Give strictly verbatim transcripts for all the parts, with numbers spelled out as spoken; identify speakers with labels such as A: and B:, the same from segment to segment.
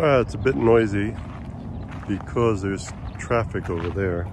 A: Alright, it's a bit noisy because there's traffic over there.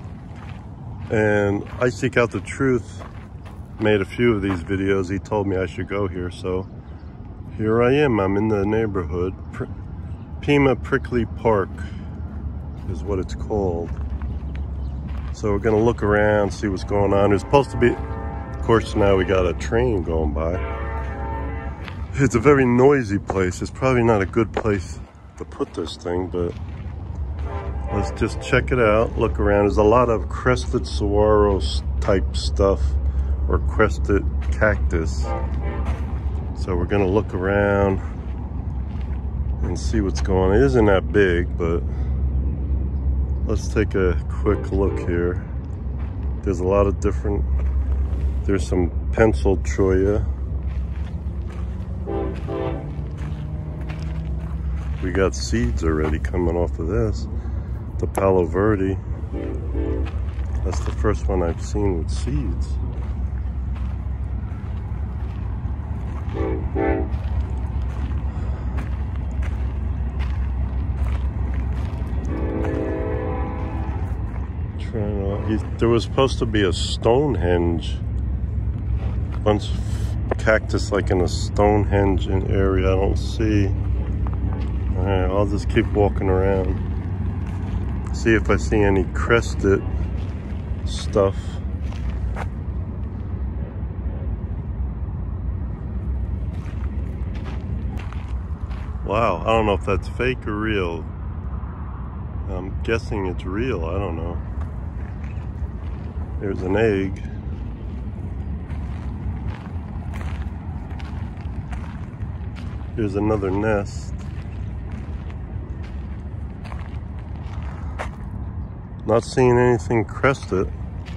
A: And I Seek Out the Truth made a few of these videos. He told me I should go here, so here I am. I'm in the neighborhood. Pr Pima Prickly Park is what it's called. So we're gonna look around, see what's going on. There's supposed to be, of course, now we got a train going by. It's a very noisy place. It's probably not a good place to put this thing, but let's just check it out, look around. There's a lot of crested saguaro type stuff, or crested cactus. So we're gonna look around and see what's going on. It isn't that big, but let's take a quick look here. There's a lot of different, there's some penciled cholla. We got seeds already coming off of this. The Palo Verde. That's the first one I've seen with seeds. Trying to, he, there was supposed to be a Stonehenge. Bunch of cactus like in a Stonehenge area. I don't see. Alright, I'll just keep walking around. See if I see any crested stuff. Wow, I don't know if that's fake or real. I'm guessing it's real, I don't know. There's an egg. Here's another nest. Not seeing anything crested.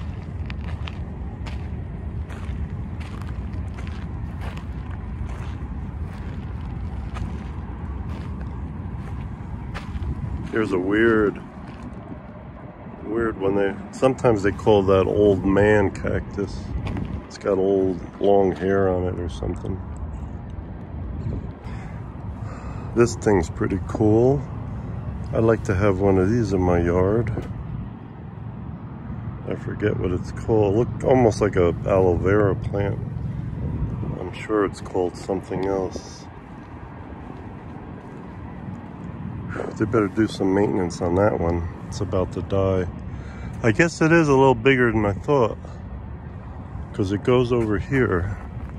A: Here's a weird, weird one. They sometimes they call that old man cactus. It's got old long hair on it or something. This thing's pretty cool. I'd like to have one of these in my yard. I forget what it's called. Look, almost like a aloe vera plant. I'm sure it's called something else. They better do some maintenance on that one. It's about to die. I guess it is a little bigger than I thought, because it goes over here.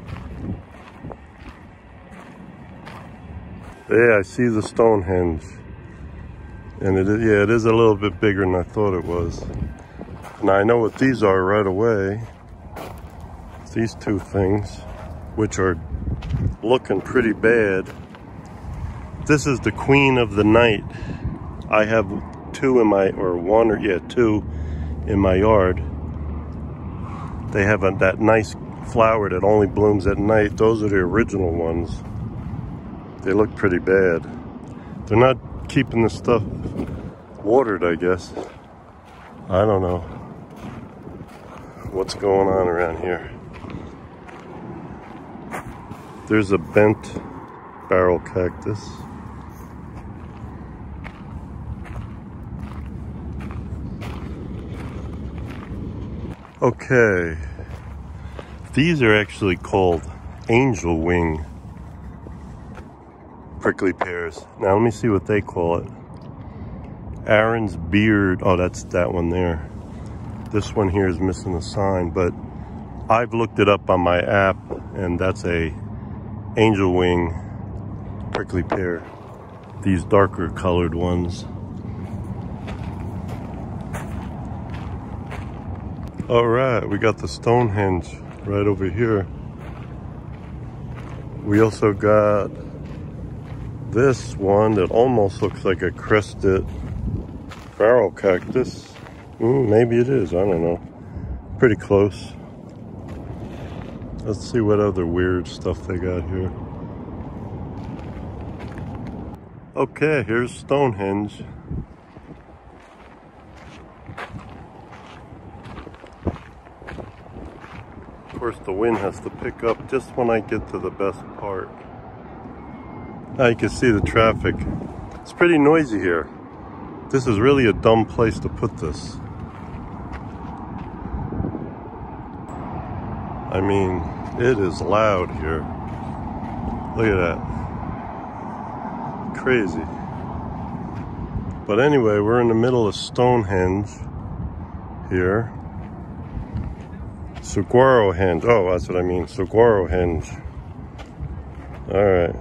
A: Yeah, I see the Stonehenge. And it is, yeah, it is a little bit bigger than I thought it was. Now I know what these are right away. These two things, which are looking pretty bad. This is the Queen of the Night. I have two in my, or one, or yeah, two in my yard. They have a, that nice flower that only blooms at night. Those are the original ones. They look pretty bad. They're not keeping the stuff watered, I guess. I don't know what's going on around here. There's a bent barrel cactus. Okay, these are actually called angel wing prickly pears. Now let me see what they call it. Aaron's beard. Oh, that's that one there. This one here is missing a sign, but I've looked it up on my app, and that's a angel wing prickly pear. These darker colored ones. All right, we got the Stonehenge right over here. We also got this one that almost looks like a crested barrel cactus. Mm, maybe it is, I don't know. Pretty close. Let's see what other weird stuff they got here. Okay, here's Stonehenge. Of course, the wind has to pick up just when I get to the best part. Now you can see the traffic It's pretty noisy here. This is really a dumb place to put this. I mean, it is loud here. Look at that. Crazy. But anyway, we're in the middle of Stonehenge here. Saguarohenge. Oh, that's what I mean. Saguarohenge. All right.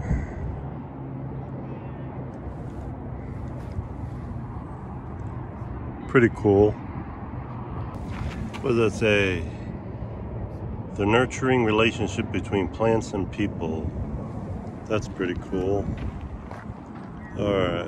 A: Pretty cool. What does that say? The nurturing relationship between plants and people. That's pretty cool. All right.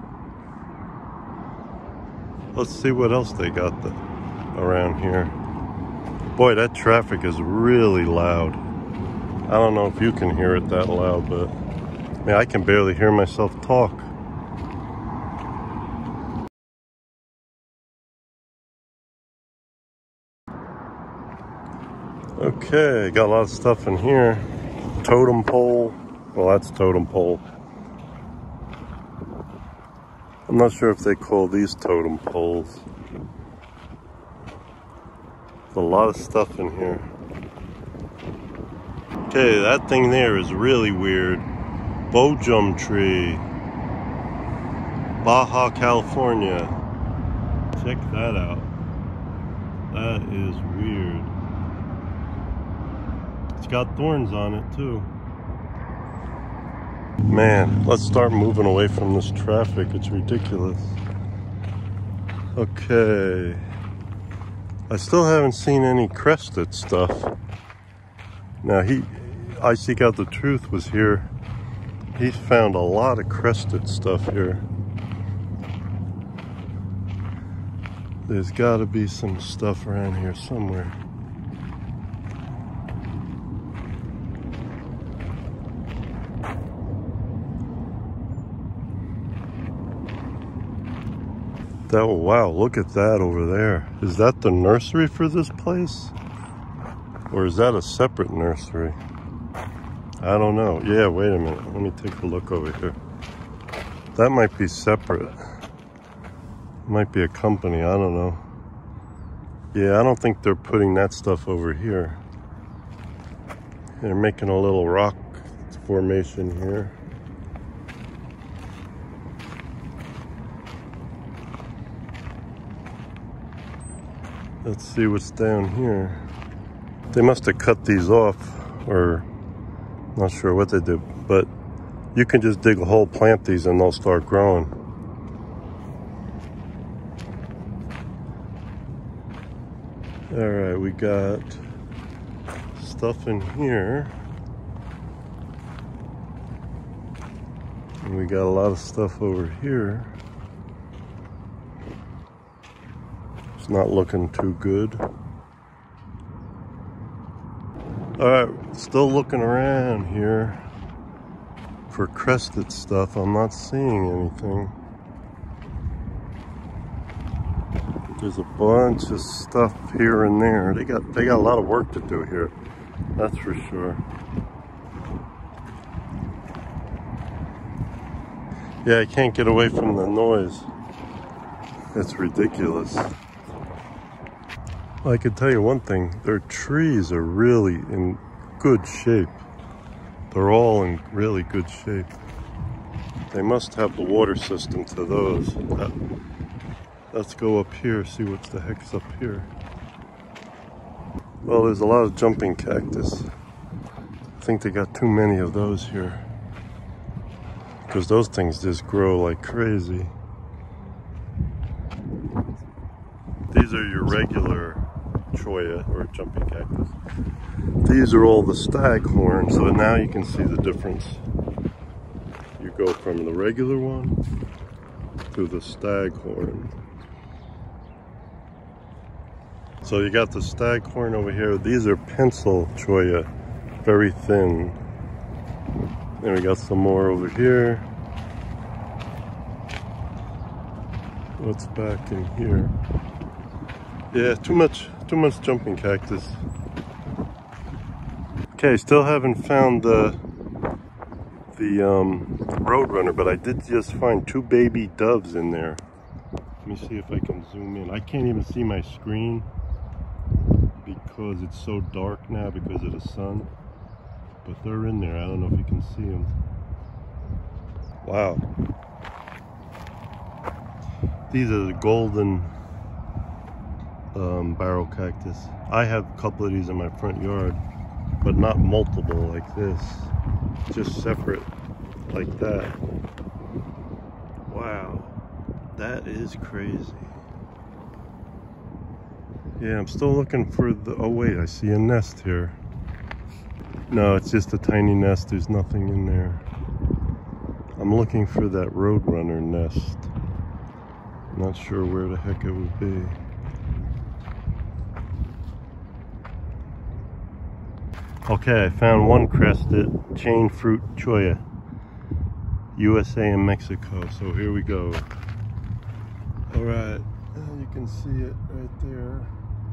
A: Let's see what else they got the, around here. Boy, that traffic is really loud. I don't know if you can hear it that loud, but I mean, I can barely hear myself talk. Okay, got a lot of stuff in here. Totem pole. Well, that's totem pole. I'm not sure if they call these totem poles. There's a lot of stuff in here. Okay, that thing there is really weird. Bojum tree. Baja, California. Check that out. That is weird. It's got thorns on it too. Man, let's start moving away from this traffic. It's ridiculous. Okay. I still haven't seen any crested stuff. Now, he, I Seek Out the Truth was here. He's found a lot of crested stuff here. There's got to be some stuff around here somewhere. That, wow, look at that over there. Is that the nursery for this place? Or is that a separate nursery? I don't know. Yeah, wait a minute. Let me take a look over here. That might be separate. Might be a company, I don't know. Yeah, I don't think they're putting that stuff over here. They're making a little rock formation here. Let's see what's down here. They must have cut these off, or not sure what they did, but you can just dig a hole, plant these, and they'll start growing. All right, we got stuff in here. And we got a lot of stuff over here. It's not looking too good. All right, still looking around here for crested stuff. I'm not seeing anything. There's a bunch of stuff here and there. They got they got a lot of work to do here. That's for sure. Yeah, I can't get away from the noise. It's ridiculous. Well, I can tell you one thing, their trees are really in good shape. They're all in really good shape. They must have the water system to those. That, let's go up here, see what the heck's up here. Well, there's a lot of jumping cactus. I think they got too many of those here, because those things just grow like crazy. These are your regular cholla or jumping cactus. These are all the staghorn, so now you can see the difference. You go from the regular one to the staghorn. So you got the staghorn over here. These are pencil cholla, very thin. Then we got some more over here. What's back in here? Yeah, too much, too much jumping cactus. Okay, still haven't found the the um, Roadrunner, but I did just find two baby doves in there. Let me see if I can zoom in. I can't even see my screen because it's so dark now because of the sun. But they're in there. I don't know if you can see them. Wow. These are the golden um, barrel cactus. I have a couple of these in my front yard, but not multiple like this. Just separate like that. Wow. That is crazy. Yeah, I'm still looking for the, oh wait, I see a nest here. No, it's just a tiny nest, there's nothing in there. I'm looking for that Roadrunner nest. Not sure where the heck it would be. Okay, I found one crested chain fruit cholla. U S A and Mexico, so here we go. Alright, you can see it right there.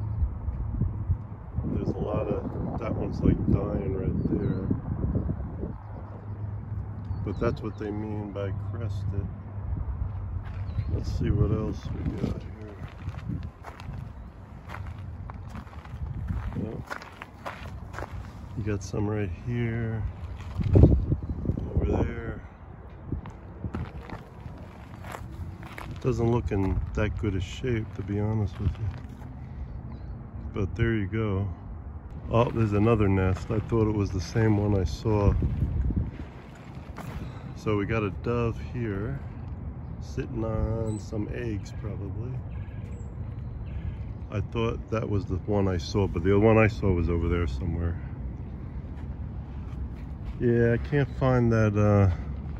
A: There's a lot of, that one's like dying right there. But that's what they mean by crested. Let's see what else we got here. Oh, you got some right here, over there. Doesn't look in that good a shape, to be honest with you. But there you go. Oh, there's another nest. I thought it was the same one I saw. So we got a dove here, sitting on some eggs probably. I thought that was the one I saw, but the other one I saw was over there somewhere. Yeah, I can't find that uh,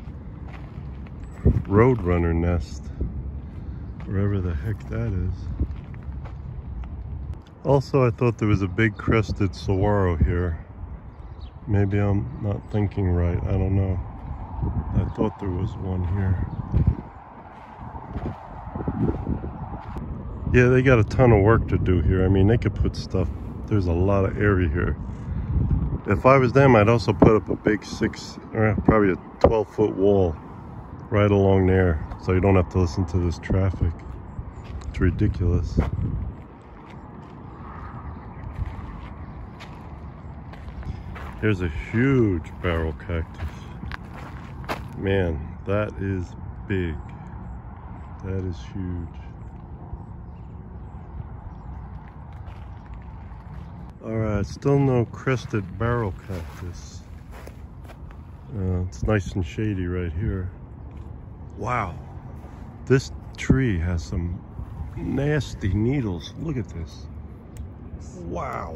A: Roadrunner nest, wherever the heck that is. Also, I thought there was a big crested saguaro here. Maybe I'm not thinking right, I don't know. I thought there was one here. Yeah, they got a ton of work to do here. I mean, they could put stuff, there's a lot of area here. If I was them, I'd also put up a big six, or probably a twelve foot wall right along there, so you don't have to listen to this traffic. It's ridiculous. Here's a huge barrel cactus. Man, that is big. That is huge. Alright, still no crested barrel cactus. Uh, it's nice and shady right here. Wow. This tree has some nasty needles. Look at this. Wow.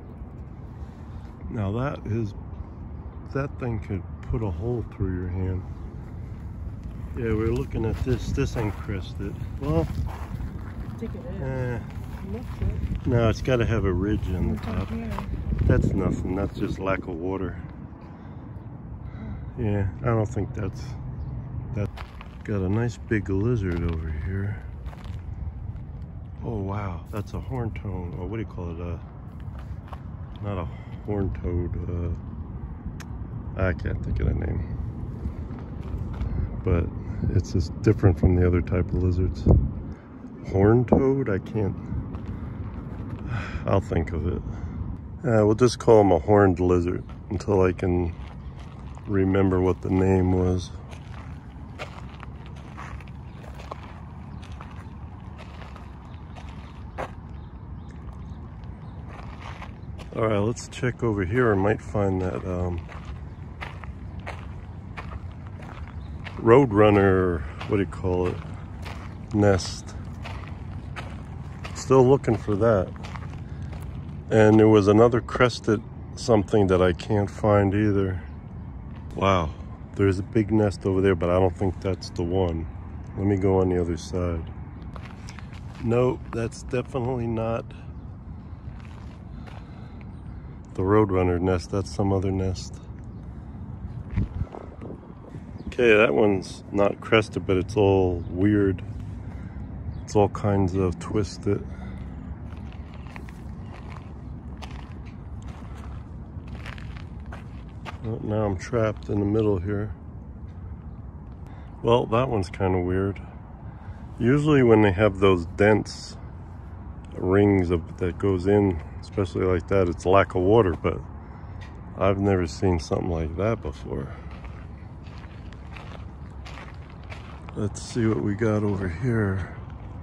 A: Now that is, that thing could put a hole through your hand. Yeah, we're looking at this. This ain't crested. Well,
B: I think it is.
A: Eh,
B: It.
A: no, it's got to have a ridge on the top. That's nothing. That's just lack of water. Yeah, I don't think that's that. Got a nice big lizard over here. Oh wow, that's a horn toad. Or what do you call it? Uh, not a horn toad. Uh, I can't think of the name. But it's just different from the other type of lizards. Horn toad? I can't. I'll think of it. Uh, we'll just call him a horned lizard until I can remember what the name was. All right, let's check over here. I might find that um, Roadrunner, what do you call it, nest. Still looking for that. And there was another crested something that I can't find either. Wow, there's a big nest over there, but I don't think that's the one. Let me go on the other side. Nope, that's definitely not the Roadrunner nest. That's some other nest. Okay, that one's not crested, but it's all weird. It's all kinds of twisted. Oh, now I'm trapped in the middle here. Well, that one's kind of weird. Usually when they have those dense rings of, that goes in, especially like that, it's lack of water, but I've never seen something like that before. Let's see what we got over here.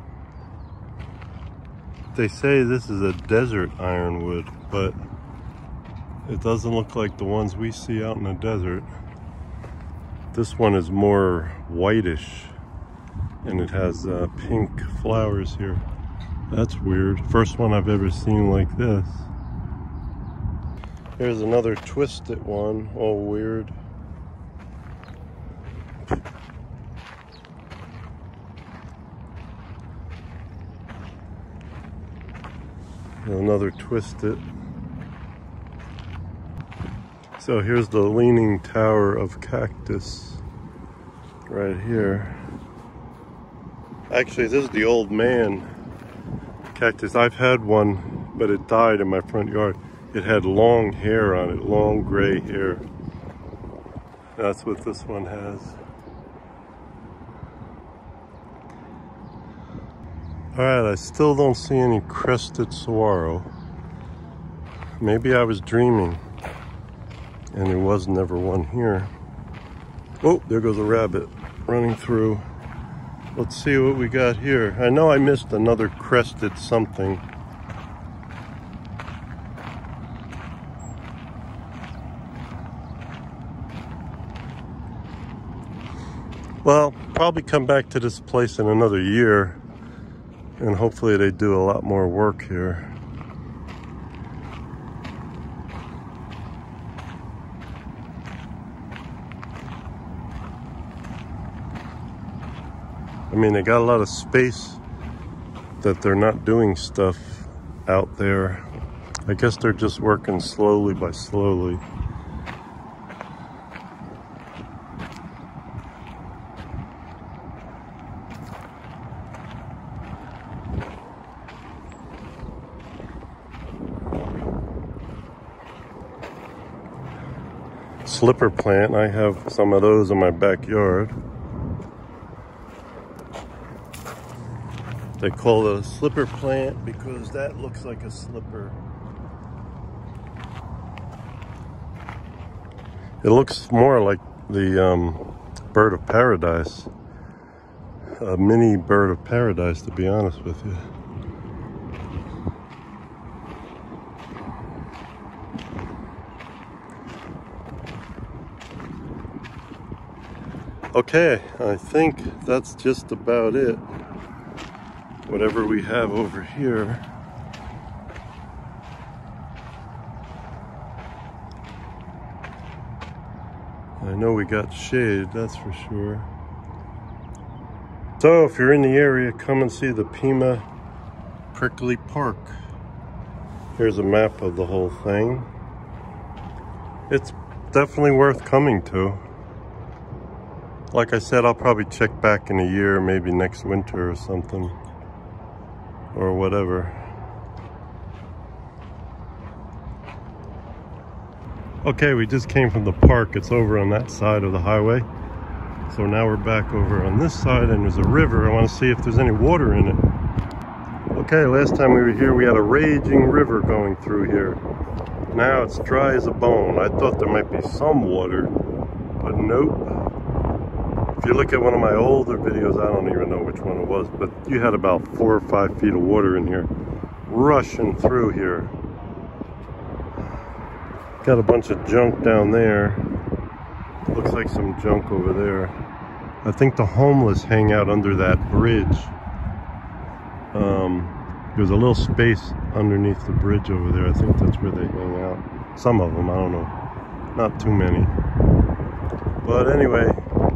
A: They say this is a desert ironwood, but it doesn't look like the ones we see out in the desert. This one is more whitish, and it has uh, pink flowers here. That's weird. First one I've ever seen like this. Here's another twisted one, all weird. Another twisted. So here's the leaning tower of cactus right here. Actually, this is the old man cactus. I've had one, but it died in my front yard. It had long hair on it, long gray hair. That's what this one has. All right, I still don't see any crested saguaro. Maybe I was dreaming and there was never one here. Oh, there goes a rabbit running through. Let's see what we got here. I know I missed another crested something. Well, probably come back to this place in another year, and hopefully they do a lot more work here. I mean, they got a lot of space that they're not doing stuff out there. I guess they're just working slowly by slowly. Slipper plant, I have some of those in my backyard. They call it a slipper plant because that looks like a slipper. It looks more like the um, bird of paradise. A mini bird of paradise, to be honest with you. Okay, I think that's just about it. Whatever we have over here. I know we got shade, that's for sure. So if you're in the area, come and see the Pima Prickly Park. Here's a map of the whole thing. It's definitely worth coming to. Like I said, I'll probably check back in a year, maybe next winter or something. Or whatever. Okay, we just came from the park. It's over on that side of the highway. So now we're back over on this side and there's a river. I want to see if there's any water in it. Okay, last time we were here we had a raging river going through here. Now it's dry as a bone. I thought there might be some water, but nope. If you look at one of my older videos, I don't even know which one it was, but you had about four or five feet of water in here, rushing through here. Got a bunch of junk down there. Looks like some junk over there. I think the homeless hang out under that bridge. Um, there's a little space underneath the bridge over there. I think that's where they hang out. Some of them, I don't know. Not too many. But anyway,